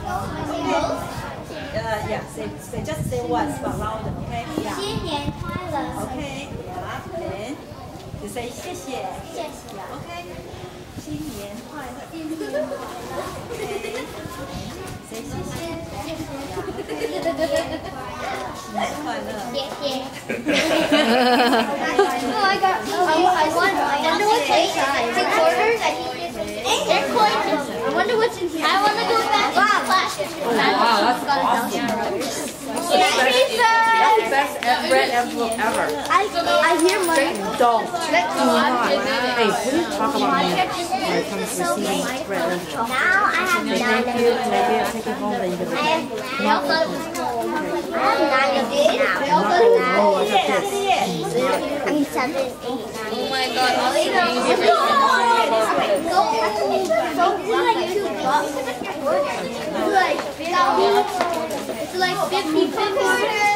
Yeah, just say once, but louder, okay? Yeah. 新年快乐。 Okay, yeah. Then you say 谢谢。 谢谢。 Yeah, okay. 新年快乐。Okay. Say 谢谢。新年快乐。 谢谢。Oh, I wonder what's inside. The quarters? They're coins. I wonder what's inside. I want to go back to class. Wow, that's awesome. That's the best bread envelope ever. I hear money. Don't. Do not. Hey, please talk about money when it comes to receiving bread envelope. Now I have Say 9 thank of you, these. and I get take it home, then you can I have 9 of these. I have 9 of these now. Oh, I got this. I mean 7, 8, 9. Oh my god, all these It's like 50 quarters.